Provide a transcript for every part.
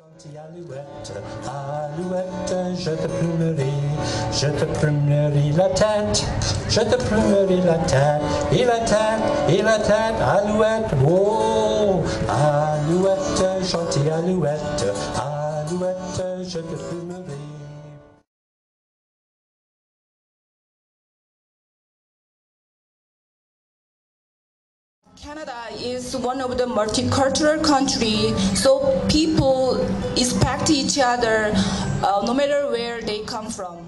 Alouette, alouette, je te plumerai la tête, je te plumerai la tête, et la tête, et la tête, alouette, oh, alouette, gentille alouette, alouette, je te plumerai. Canada is one of the multicultural countries, so people respect each other no matter where they come from.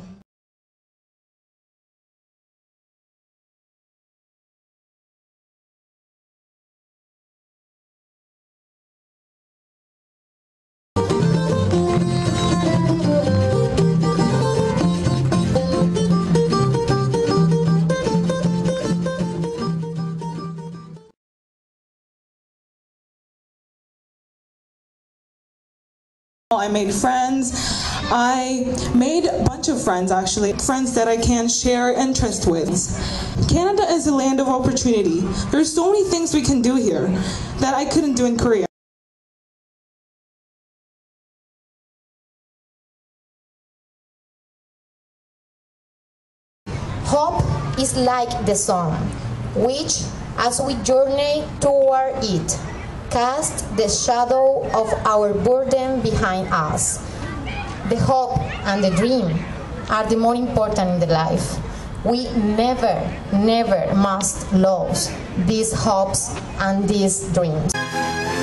I made friends. I made a bunch of friends, actually. Friends that I can share interest with. Canada is a land of opportunity. There's so many things we can do here that I couldn't do in Korea. Hope is like the sun, which, as we journey toward it, cast the shadow of our burden behind us. The hope and the dream are the more important in the life. We never, never must lose these hopes and these dreams.